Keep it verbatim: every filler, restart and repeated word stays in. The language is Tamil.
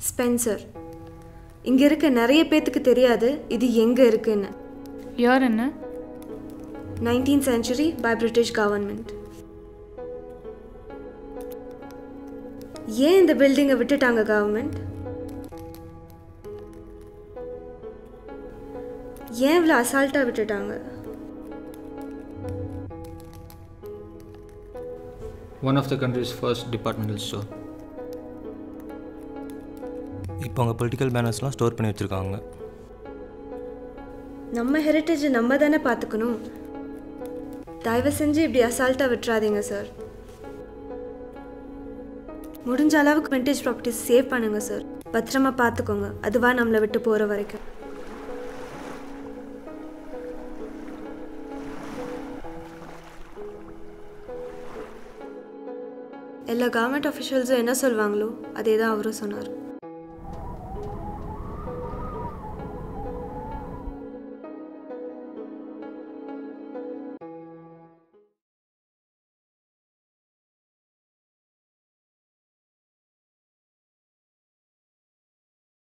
ஸ்பென்சர். இங்கே இருக்க நிறைய பேத்துக்கு தெரியாது இது எங்கே இருக்குன்னு. யார் என்ன? nineteenth century by British government. ஏன் இந்த பில்டிங்கை விட்டுட்டாங்க கவர்மெண்ட்? ஏன் இவ்வளோ அசால்ட்டாக விட்டுட்டாங்க? One of the country's first departmental store. இப்போ அவங்க பொலிட்டிக்கல் பேனர்ஸ்லாம் ஸ்டோர் பண்ணி வச்சுருக்காங்க. நம்ம ஹெரிட்டேஜை நம்ம தானே பார்த்துக்கணும். தயவு செஞ்சு இப்படி அசால்ட்டாக விட்டுறாதீங்க சார். முடிஞ்ச அளவுக்கு விண்டேஜ் ப்ராப்பர்ட்டிஸ் சேவ் பண்ணுங்க சார். பத்திரமா பார்த்துக்கோங்க, அதுவாக நம்மளை விட்டு போகிற வரைக்கும். எல்லா கவர்மெண்ட் அஃபிஷியல்ஸும் என்ன சொல்வாங்களோ அதே தான் அவரும் சொன்னார்.